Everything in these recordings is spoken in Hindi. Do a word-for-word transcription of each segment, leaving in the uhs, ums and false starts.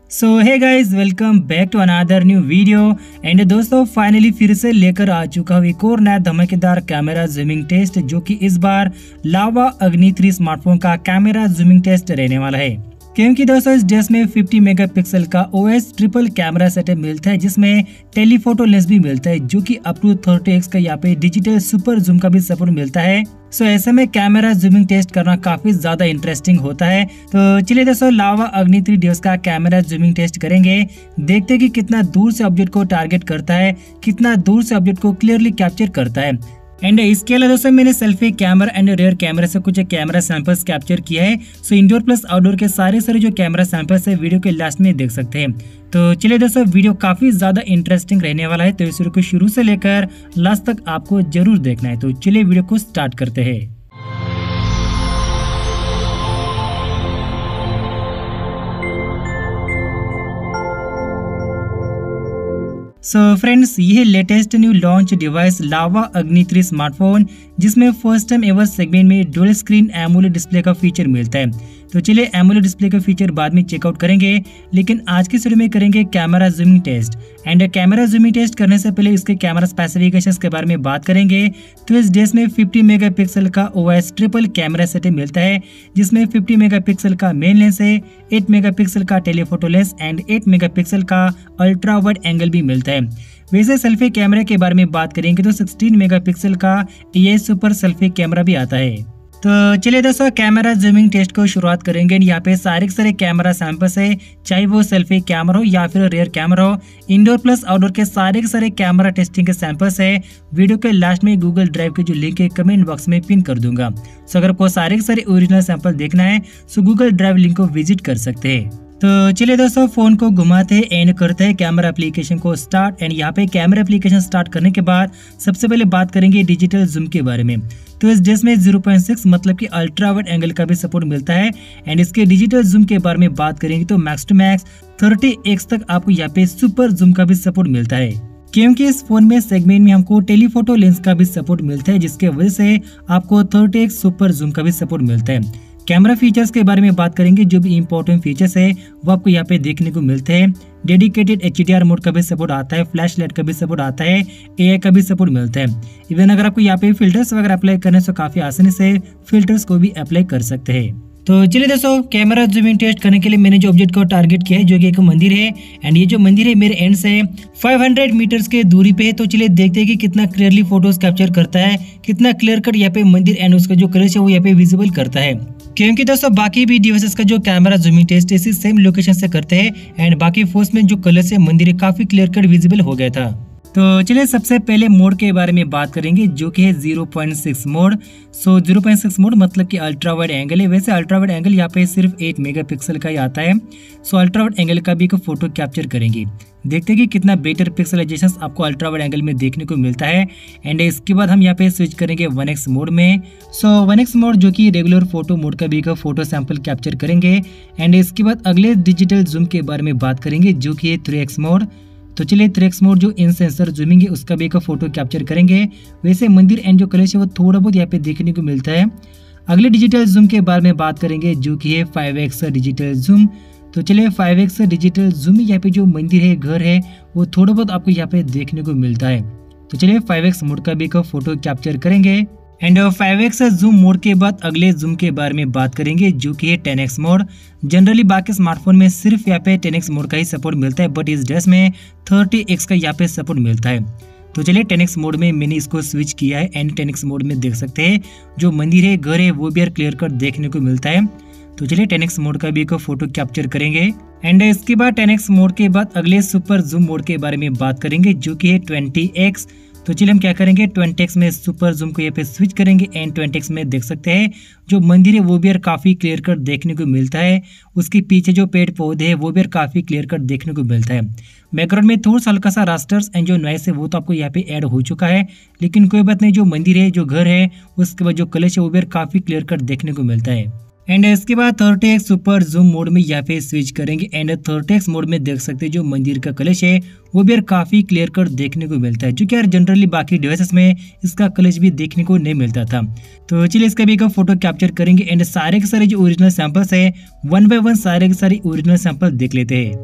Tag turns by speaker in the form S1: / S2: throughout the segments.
S1: So hey guys, welcome back to another new video. And दोस्तों, फाइनली फिर से लेकर आ चुका हूँ एक और नया धमाकेदार कैमरा जूमिंग टेस्ट, जो कि इस बार लावा अग्नि थ्री स्मार्टफोन का कैमरा जूमिंग टेस्ट रहने वाला है। क्योंकि दोस्तों इस ड्रेस में पचास मेगापिक्सल का ओएस ट्रिपल कैमरा सेटअप मिलता है, जिसमें टेलीफोटो लेंस भी मिलता है, जो कि अप टू थर्टी एक्स का यहाँ पे डिजिटल सुपर जूम का भी सपोर्ट मिलता है। सो so, ऐसे में कैमरा जूमिंग टेस्ट करना काफी ज्यादा इंटरेस्टिंग होता है। तो चलिए दोस्तों, लावा अग्नि थ्री डिवाइस का कैमरा जूमिंग टेस्ट करेंगे। देखते हैं कि कितना दूर से ऑब्जेक्ट को टारगेट करता है, कितना दूर से ऑब्जेक्ट को क्लियरली कैप्चर करता है। एंड इसके अलावा दोस्तों मैंने selfie camera and rear camera से कुछ कैमरा सैंपल्स कैप्चर किया है। सो इंडोर प्लस आउटडोर के सारे सारे जो कैमरा सैंपल्स है वीडियो के लास्ट में देख सकते हैं। तो चलिए दोस्तों, वीडियो काफी ज्यादा इंटरेस्टिंग रहने वाला है, तो इस वीडियो को शुरू से लेकर लास्ट तक आपको जरूर देखना है। तो चलिए वीडियो को स्टार्ट करते हैं। सो so फ्रेंड्स, ये है latest new launch device Lava Agni three smartphone, जिसमें फर्स्ट टाइम एवर सेगमेंट में डुअल स्क्रीन एमोलेड डिस्प्ले का फीचर मिलता है। तो चलिए एमोलेड डिस्प्ले का फीचर बाद में चेकआउट करेंगे, लेकिन आज के वीडियो में करेंगे camera zooming test. And camera zooming test करने से पहले इसके कैमरा स्पेसिफिकेशंस के बारे में बात करेंगे। तो इस डिवाइस में पचास मेगापिक्सल का ओएस ट्रिपल कैमरा सेटअप मिलता है, जिसमें पचास मेगापिक्सल का मेन लेंस है, आठ मेगापिक्सल का टेलीफोटो लेंस एंड आठ मेगापिक्सल का अल्ट्रा वाइड एंगल भी मिलता है। वैसे सेल्फी कैमरे के बारे में बात करेंगे तो सोलह मेगापिक्सल का ये सुपर सेल्फी कैमरा भी आता है। तो चलिए दोस्तों, कैमरा जूमिंग टेस्ट को शुरुआत करेंगे। यहाँ पे सारे के सारे कैमरा सैंपल्स है, चाहे वो सेल्फी कैमरा हो या फिर रियर कैमरा हो, इंडोर प्लस आउटडोर के सारे के सारे कैमरा टेस्टिंग के सैंपल्स है। वीडियो के लास्ट में गूगल ड्राइव के जो लिंक है कमेंट बॉक्स में पिन कर दूंगा। सो अगर आपको सारे के सारे ओरिजिनल सैंपल देखना है तो गूगल ड्राइव लिंक को विजिट कर सकते हैं। तो चलिए दोस्तों, फोन को घुमाते हैं एंड करते हैं कैमरा एप्लीकेशन को स्टार्ट। एंड यहाँ पे कैमरा एप्लीकेशन स्टार्ट करने के बाद सबसे पहले बात करेंगे डिजिटल जूम के बारे में। तो इस ड्रेस में ज़ीरो पॉइंट सिक्स मतलब कि अल्ट्रा वाइड एंगल का भी सपोर्ट मिलता है। एंड इसके डिजिटल जूम के बारे में बात करेंगे तो max to max thirty x तक आपको यहाँ पे सुपर जूम का भी सपोर्ट मिलता है। क्योंकि इस फोन में सेगमेंट में हमको टेलीफोटो लेंस का भी सपोर्ट मिलता है, जिसके वजह से आपको थर्टी एक्स सुपर जूम का भी सपोर्ट मिलता है। कैमरा फीचर्स के बारे में बात करेंगे, जो भी इंपॉर्टेंट फीचर्स है वो आपको यहाँ पे देखने को मिलते हैं। Dedicated H D R mode का भी सपोर्ट आता है, फ्लैश लाइट का भी सपोर्ट आता है, ए आई का भी सपोर्ट मिलता है। इवन अगर आपको यहाँ पे फिल्टर्स वगैरह अप्लाई करने से काफी आसानी से फिल्टर्स को भी अप्लाई कर सकते हैं। तो चलिए दोस्तों, कैमरा जूमिंग टेस्ट करने के लिए मैंने जो ऑब्जेक्ट को टारगेट किया है, जो कि एक मंदिर है। एंड ये जो मंदिर है मेरे एंड से पाँच सौ मीटर्स के दूरी पे है। तो चलिए देखते हैं कि कितना क्लियरली फोटोज कैप्चर करता है, कितना क्लियर कट यहाँ पे मंदिर एंड उसका जो कलर है वो यहाँ पे विजिबल करता है। क्योंकि दोस्तों बाकी भी डिवाइसेस का जो कैमरा जूमिंग टेस्ट इसी सेम लोकेशन से करते हैं, एंड बाकी फोर्स में जो कलर से मंदिर काफी क्लियर कट विजिबल हो गया था। तो चलिए सबसे पहले मोड के बारे में बात करेंगे, जो कि है zero point six mode. So zero point six mode मतलब कि अल्ट्रा वाइड एंगल है। वैसे अल्ट्रा वाइड एंगल यहाँ पे सिर्फ आठ मेगापिक्सल का ही आता है। सो अल्ट्रा वाइड एंगल का भी एक फोटो कैप्चर करेंगे। देखते हैं कि कितना बेटर पिक्सलाइजेशन आपको अल्ट्रा वाइड एंगल में देखने को मिलता है। एंड इसके बाद हम यहाँ पे स्विच करेंगे वन एक्स मोड में। सो वन एक्स मोड जो कि रेगुलर फोटो मोड का भी एक फोटो सैंपल कैप्चर करेंगे। एंड इसके बाद अगले डिजिटल जूम के बारे में बात करेंगे, जो कि है थ्री एक्स मोड। तो चलिए थ्री एक्स मोड जो इन सेंसर जूमिंग है उसका भी एक फोटो कैप्चर करेंगे। वैसे मंदिर एंड जो कलर है वो थोड़ा बहुत यहाँ पे देखने को मिलता है। अगले डिजिटल जूम के बारे में बात करेंगे, जो कि है फाइव एक्स डिजिटल जूम। तो चलिए फाइव एक्स डिजिटल जूम यहाँ पे जो मंदिर है, घर है, वो थोड़ा बहुत आपको यहाँ पे देखने को मिलता है। तो चलिए फाइव एक्स मोड का भी एक फोटो कैप्चर करेंगे। And five x zoom mode के बाद अगले जूम के बारे में बात करेंगे, जो कि है टेन एक्स मोड। जनरली बाकी स्मार्टफोन में सिर्फ यहाँ पे टेन एक्स मोड का ही सपोर्ट मिलता है, बट इस ड्रेस में थर्टी एक्स का यहाँ पे सपोर्ट मिलता है। तो चलिए टेन एक्स मोड में मैंने इसको स्विच किया है। एंड टेन एक्स मोड में देख सकते हैं जो मंदिर है, घर है, वो भी यार क्लियर कट देखने को मिलता है। तो चलिए टेन एक्स मोड का भी एक फोटो कैप्चर करेंगे। एंड इसके बाद टेन एक्स मोड के बाद अगले सुपर जूम मोड के बारे में बात करेंगे, जो कि है ट्वेंटी एक्स। तो चलिए हम क्या करेंगे, ट्वेंटी एक्स में सुपर जूम को यहाँ पे स्विच करेंगे। एंड ट्वेंटी एक्स में देख सकते हैं जो मंदिर है वो भी यार काफी क्लियर कट देखने को मिलता है। उसके पीछे जो पेड़ पौधे है वो भी यार काफी क्लियर कट देखने को मिलता है। बैकग्राउंड में थोड़ा सा हल्का सा रास्टर्स एंड जो नॉइस है वो तो आपको यहाँ पे ऐड हो चुका है, लेकिन कोई बात नहीं, जो मंदिर है, जो घर है, उसके बाद जो कलश है वो भी यार काफी क्लियर कट देखने को मिलता है। एंड इसके बाद thirty x super zoom mode में यहाँ पे स्विच करेंगे। एंड थर्टी एक्स मोड में देख सकते हैं जो मंदिर का कलश है वो भी यार काफी क्लियर कट देखने को मिलता है, जो कि यार जनरली बाकी डिवाइसेस में इसका कलश भी देखने को नहीं मिलता था। तो चलिए इसका भी एक फोटो कैप्चर करेंगे। एंड सारे के सारे जो ओरिजिनल सैंपल्स है वन बाय वन सारे के सारे ओरिजिनल सैंपल देख लेते हैं।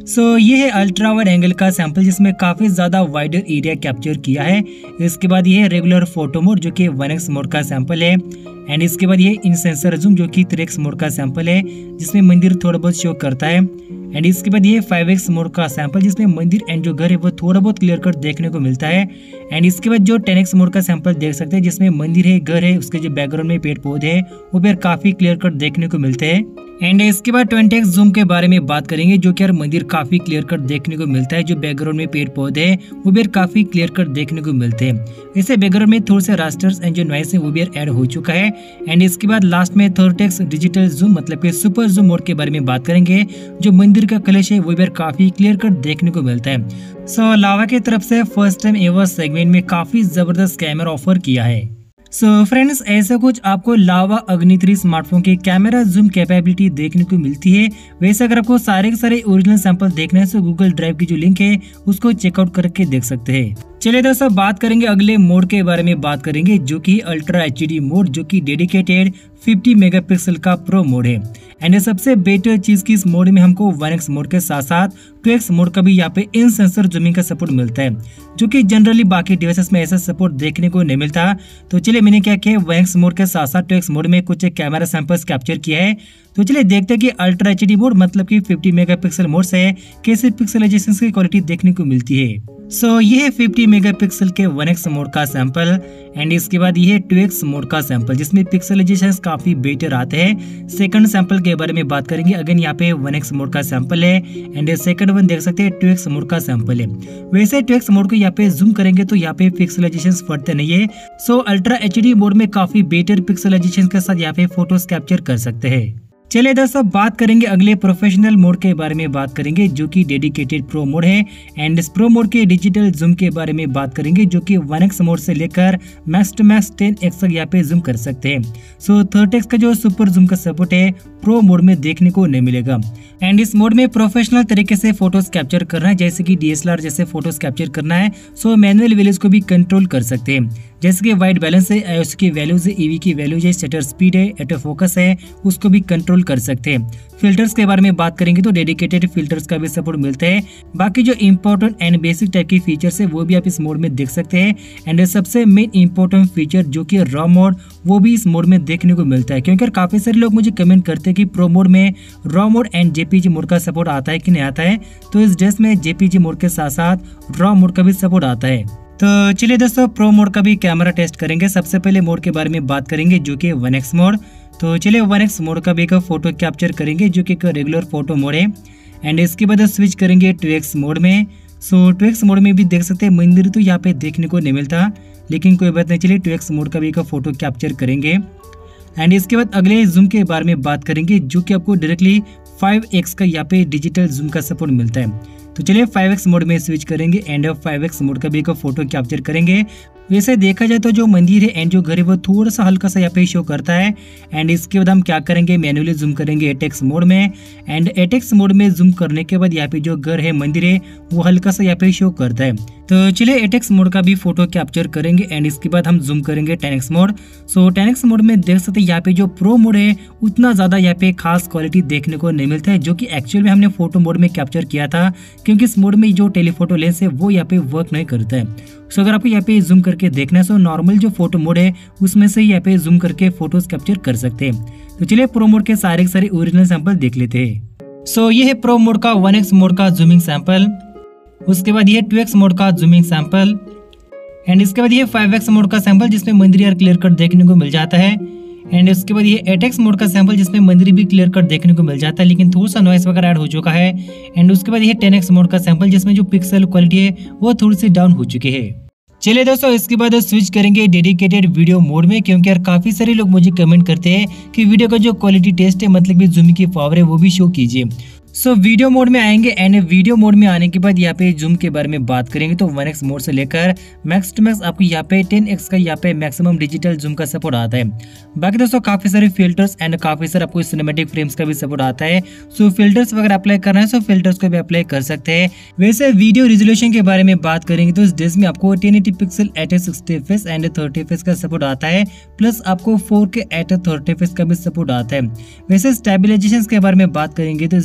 S1: सो so, ये है अल्ट्रा वाइड एंगल का सैंपल जिसमें काफी ज्यादा वाइडर एरिया कैप्चर किया है। इसके बाद ये है रेगुलर फोटो मोड जो कि वन एक्स मोड का सैंपल है। एंड इसके बाद ये इन सेंसर जूम जो कि थ्री एक्स मोड का सैंपल है जिसमें मंदिर थोड़ा बहुत शो करता है। एंड इसके बाद ये फाइव एक्स मोड का सैंपल जिसमें मंदिर एंड जो घर है वो थोड़ा बहुत क्लियर कट देखने को मिलता है। एंड इसके बाद जो टेन एक्स मोड का सैंपल देख सकते हैं जिसमें मंदिर है, घर है, उसके जो बैकग्राउंड में पेड़ पौधे है वो भी काफी क्लियर कट देखने को मिलते हैं। एंड इसके बाद ट्वेंटी एक्स जूम के बारे में बात करेंगे जो कि यार मंदिर काफी क्लियर कट देखने को मिलता है। जो बैकग्राउंड में पेड़ पौधे हैं वो भी काफी क्लियर कट देखने को मिलते हैं। वैसे बैकग्राउंड में थोड़े से रास्टर्स एंड जो नॉइस है वो भी ऐड हो चुका है। एंड इसके बाद लास्ट में थर्टी एक्स डिजिटल जूम मतलब कि सुपर जूम मोड के बारे में बात करेंगे। जो मंदिर का कलश है वो भी काफी क्लियर कट देखने को मिलता है। सो लावा की तरफ से फर्स्ट टाइम एवर सेगमेंट में काफी जबरदस्त कैमरा ऑफर किया है। सो so, फ्रेंड्स ऐसा कुछ आपको लावा अग्नि थ्री स्मार्टफोन की कैमरा जूम कैपेबिलिटी देखने को मिलती है। वैसे अगर आपको सारे के सारे ओरिजिनल सैंपल देखना है तो गूगल ड्राइव की जो लिंक है उसको चेकआउट करके देख सकते हैं। चलिए दोस्तों बात करेंगे अगले मोड के बारे में बात करेंगे जो कि अल्ट्रा एच डी मोड जो कि डेडिकेटेड फिफ्टी मेगापिक्सल का प्रो मोड है। एंड ये सबसे बेटर चीज की इस मोड में हमको वन एक्स मोड के साथ साथ टू एक्स मोड का भी यहाँ पे इन सेंसर जूमिंग का सपोर्ट मिलता है जो कि जनरली बाकी डिवाइसेस में ऐसा सपोर्ट देखने को नहीं मिलता। तो चलिए मैंने क्या किया वन एक्स मोड के साथ साथ टू एक्स मोड में कुछ कैमरा सैंपल्स कैप्चर किया है। तो चलिए देखते हैं कि अल्ट्रा एच डी मोड मतलब कि फिफ्टी मेगापिक्सल मोड से कैसे पिक्सलाइजेशन की क्वालिटी देखने को मिलती है। सो so, ये है फिफ्टी मेगापिक्सल के वन एक्स मोड का सैंपल। एंड इसके बाद ये है टू एक्स मोड का सैंपल जिसमें पिक्सलाइजेशन काफी बेटर आते हैं। सेकंड सैंपल के बारे में बात करेंगे। अगेन यहाँ पे वन एक्स मोड का सैंपल है एंड सेकंड वन देख सकते हैं टू एक्स मोड का सैंपल है। वैसे टू एक्स मोड को यहाँ पे जूम करेंगे तो यहाँ पे पिक्सलाइजेशन फटते नहीं है। So ultra H D mode में काफी बेटर पिक्सलाइजेशन के साथ यहाँ पे फोटोज कैप्चर कर सकते हैं। चलिए दोस्तों बात करेंगे अगले प्रोफेशनल मोड के बारे में बात करेंगे जो कि डेडिकेटेड प्रो मोड है। एंड इस प्रो मोड के डिजिटल जूम के बारे में बात करेंगे जो कि वन एक्स मोड से लेकर max to max ten x तक यहाँ पे जूम कर सकते हैं। सो थर्टी एक्स का जो सुपर जूम का सपोर्ट है प्रो मोड में देखने को नहीं मिलेगा। एंड इस मोड में प्रोफेशनल तरीके से फोटोज कैप्चर करना है जैसे कि डी एस एल आर जैसे फोटोज कैप्चर करना है। सो मैनुअल वैल्यूज को भी कंट्रोल कर सकते हैं जैसे कि वाइट बैलेंस है, आई एस ओ की वैल्यूज है, ईवी की वैल्यूज है, शटर स्पीड है, ऑटो फोकस है, उसको भी कंट्रोल कर सकते हैं। फिल्टर्स के बारे में बात करेंगे तो डेडिकेटेड फिल्टर्स का भी सपोर्ट मिलता है। बाकी जो इंपॉर्टेंट एंड बेसिक टाइप की फीचर्स है वो भी आप इस मोड में देख सकते हैं। एंड सबसे मेन इंपॉर्टेंट फीचर जो कि रॉ मोड वो भी इस मोड में देखने को मिलता है क्योंकि काफी सारे लोग मुझे कमेंट करते हैं कि प्रो मोड में raw mode and JPG mode का सपोर्ट आता है कि नहीं आता है। तो इस ड्रेस में जेपीजी मोड के साथ साथ रॉ मोड का भी सपोर्ट आता है। तो चलिए दोस्तों प्रो मोड का भी कैमरा टेस्ट करेंगे। सबसे पहले मोड के बारे में बात करेंगे जो कि वन एक्स मोड। तो चलिए वन एक्स मोड का भी एक फोटो कैप्चर करेंगे जो कि एक रेगुलर फोटो मोड है। एंड इसके बाद स्विच करेंगे टू एक्स मोड में। सो टू एक्स मोड में भी देख सकते हैं मंदिर तो यहाँ पे देखने को नहीं मिलता लेकिन कोई बात नहीं। चलिए टू एक्स मोड का भी एक फोटो कैप्चर करेंगे। एंड इसके बाद अगले जूम के बारे में बात करेंगे जो कि आपको डायरेक्टली फाइव एक्स का यहाँ पे डिजिटल जूम का सपोर्ट मिलता है। तो चलिए फाइव एक्स मोड में स्विच करेंगे एंड फाइव एक्स मोड का भी एक फोटो कैप्चर करेंगे। वैसे देखा जाए तो जो मंदिर है एंड जो घर है वो थोड़ा सा हल्का सा यहाँ पे शो करता है। एंड इसके बाद हम क्या करेंगे मैन्युअली जूम करेंगे एट एक्स मोड में। एंड एट एक्स मोड में जूम करने के बाद यहाँ पे जो घर है मंदिर है वो हल्का सा यहाँ पे शो करता है। तो चलिए एट एक्स मोड का भी फोटो कैप्चर करेंगे एंड इसके बाद हम जूम करेंगे ten x mode. So ten x mode में देख सकते हैं यहाँ पे जो प्रो मोड है उतना ज्यादा यहाँ पे खास क्वालिटी देखने को नहीं मिलता है जो कि एक्चुअल में हमने फोटो मोड में कैप्चर किया था क्योंकि इस मोड में जो टेलीफोटो लेंस है वो यहाँ पे वर्क नहीं करता है। सो अगर आपको यहाँ पे जूम करके देखना है तो नॉर्मल जो फोटो मोड है उसमें से यहाँ पे जूम करके फोटोज कैप्चर कर सकते हैं। तो चलिए प्रो मोड के सारे के सारे ओरिजिनल सैंपल देख लेते हैं। सो ये है प्रो मोड का वन एक्स मोड का जूमिंग सैंपल। उसके बाद ये टू एक्स मोड का जूमिंग सैंपल। एंड इसके बाद ये फाइव एक्स मोड का सैंपल जिसमें मंदिर यार क्लियर कट देखने को मिल जाता है। एंड इसके बाद ये एट एक्स मोड का सैंपल जिसमें मंदिर भी क्लियर कट देखने को मिल जाता है लेकिन थोड़ा सा नॉइस वगैरह ऐड हो चुका है। एंड उसके बाद ये टेन एक्स मोड का सैंपल जिसमें जो पिक्सल क्वालिटी है वो थोड़ी सी डाउन हो चुकी है। चलिए दोस्तों इसके बाद स्विच करेंगे डेडिकेटेड वीडियो मोड में क्योंकि यार काफी सारे लोग मुझे कमेंट करते हैं कि वीडियो का जो क्वालिटी टेस्ट है मतलब कि जूम की पावर है वो भी शो कीजिए। सो so, वीडियो मोड में आएंगे एंड वीडियो मोड में आने के बाद यहाँ पे जूम के बारे में बात करेंगे तो वन एक्स मोड से लेकर मैक्स टू मैक्स आपको यहाँ पे टेन एक्स का यहाँ पे मैक्सिमम डिजिटल जूम का सपोर्ट आता है। बाकी दोस्तों काफी सारे फिल्टर्स एंड काफी सारे आपको सिनेमैटिक फ्रेम्स का भी सपोर्ट आता है। सो फिल्टर्स वगैरह अप्लाई करना है सो फिल्टर्स को भी अप्लाई कर सकते हैं। वैसे वीडियो रिजोल्यूशन के बारे में बात करेंगे तो इस डिश में आपको ten eighty pixel at sixty F P S and thirty F P S का सपोर्ट आता है प्लस आपको four K at thirty F P S का भी सपोर्ट आता है। वैसे स्टेबलाइजेशन के बारे में बात करेंगे तो इस डिश में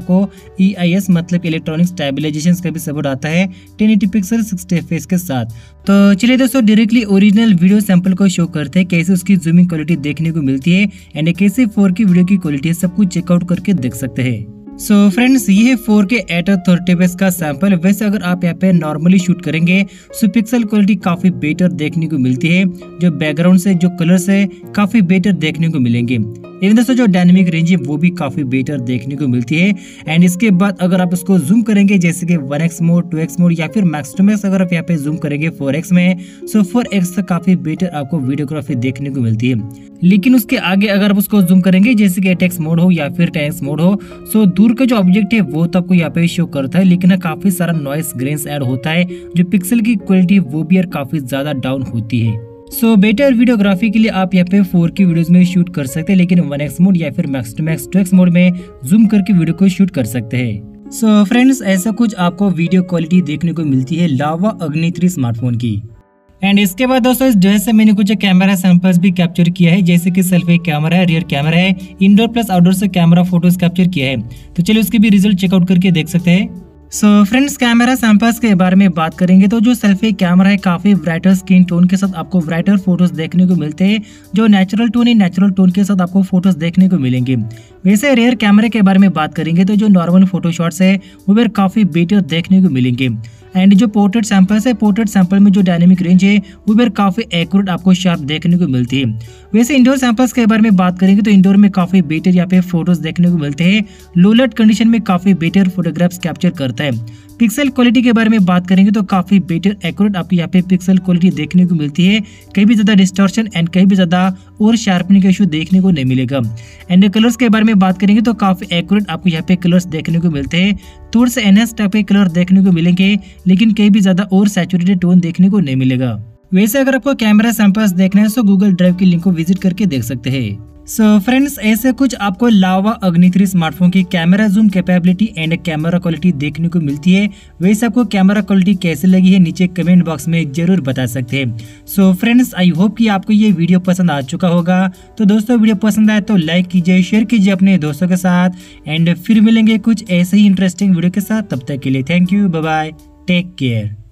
S1: आपको ई आई एस मतलब इलेक्ट्रॉनिक स्टेबलाइजेशन का भी सपोर्ट आता है ten eighty pixel sixty F P S के साथ। तो चलिए दोस्तों डायरेक्टली ओरिजिनल वीडियो सैंपल को शो करते हैं कैसे उसकी जूमिंग क्वालिटी देखने को मिलती है एंड कैसे फोर के वीडियो की क्वालिटी है, सब कुछ चेकआउट करके देख सकते हैं। सो so फ्रेंड्स ये है four K at thirty F P S का सैंपल। वैसे अगर आप यहाँ पे नॉर्मली शूट करेंगे तो पिक्सल क्वालिटी काफी बेटर देखने को मिलती है, जो बैकग्राउंड से जो कलर्स है काफी बेटर देखने को मिलेंगे। इवन दोस्तों जो डायनेमिक रेंज है वो भी काफी बेटर देखने को मिलती है। एंड इसके बाद अगर आप इसको जूम करेंगे जैसे कि one x mode, two x mode या फिर मैक्स टू मैक्स अगर आप यहाँ पे जूम करेंगे फोर एक्स में, सो फोर एक्स तक काफी बेटर आपको वीडियोग्राफी देखने को मिलती है। लेकिन उसके आगे अगर आप उसको जूम करेंगे जैसे कि एट एक्स मोड हो या फिर टेन एक्स मोड हो, सो दूर का जो ऑब्जेक्ट है वो तो आपको यहाँ पे शो करता है, लेकिन काफी सारा नॉइस ग्रेन्स ऐड होता है, जो पिक्सल की क्वालिटी वो भी यार काफी ज्यादा डाउन होती है। सो बेटर वीडियोग्राफी के लिए आप यहाँ पे फोर के वीडियोस में शूट कर सकते हैं, लेकिन वन एक्स मोड या फिर max to max two x mode में जूम करके वीडियो को शूट कर सकते हैं। सो फ्रेंड्स ऐसा कुछ आपको वीडियो क्वालिटी देखने को मिलती है लावा अग्नि थ्री स्मार्टफोन की। एंड इसके बाद दोस्तों इस डिवाइस से मैंने कुछ कैमरा सैंपल्स भी कैप्चर किया है, जैसे कि सेल्फी कैमरा है, रियर कैमरा है, इंडोर प्लस आउटडोर से कैमरा फोटोज कैप्चर किया है। तो चलिए उसके भी रिजल्ट चेकआउट करके देख सकते हैं। सो फ्रेंड्स कैमरा सैंपल्स के बारे में बात करेंगे तो जो सेल्फी कैमरा है काफी ब्राइटर स्किन टोन के साथ आपको ब्राइटर फोटोज देखने को मिलते हैं, जो नेचुरल टोन है नेचुरल टोन के साथ आपको फोटोज देखने को मिलेंगे। वैसे रेयर कैमरे के बारे में बात करेंगे तो जो नॉर्मल फोटो शॉट्स है वो भी काफी बेटर देखने को मिलेंगे। एंड जो पोर्ट्रेट सैंपल्स है पोर्ट्रेट सैंपल में जो डायनेमिक रेंज है वो भी काफी एक्यूरेट आपको शार्प देखने को मिलती है। वैसे इंडोर सैंपल्स के बारे में बात करेंगे तो इंडोर में काफी बेटर यहाँ पे फोटोज देखने को मिलते हैं, लो लाइट कंडीशन में काफी बेटर फोटोग्राफ्स कैप्चर करता है। पिक्सल क्वालिटी के बारे में बात करेंगे तो काफी बेटर एक्यूरेट आपको यहाँ पे पिक्सल क्वालिटी देखने को मिलती है, कहीं भी ज्यादा डिस्टॉर्शन एंड कहीं भी ज्यादा और शार्पनिंग का इशू देखने को नहीं मिलेगा। एंड कलर्स के बारे में बात करेंगे तो काफी एक्यूरेट आपको यहाँ पे कलर्स देखने को मिलते हैं, थोड़े से एनहांस टाइप के कलर देखने को मिलेंगे, लेकिन कहीं भी ज्यादा और सैचुरेटेड टोन देखने को नहीं मिलेगा। वैसे अगर आपको कैमरा सैंपल्स देखना है तो गूगल ड्राइव की लिंक को विजिट करके देख सकते हैं। सो so फ्रेंड्स ऐसे कुछ आपको लावा अग्नि थ्री स्मार्टफोन की camera zoom capability and camera quality देखने को मिलती है। वैसे आपको कैमरा क्वालिटी कैसे लगी है नीचे कमेंट बॉक्स में जरूर बता सकते हैं। सो फ्रेंड्स आई होप कि आपको ये वीडियो पसंद आ चुका होगा। तो दोस्तों वीडियो पसंद आए तो लाइक कीजिए, शेयर कीजिए अपने दोस्तों के साथ एंड फिर मिलेंगे कुछ ऐसे ही इंटरेस्टिंग वीडियो के साथ। तब तक के लिए thank you, bye bye, take care.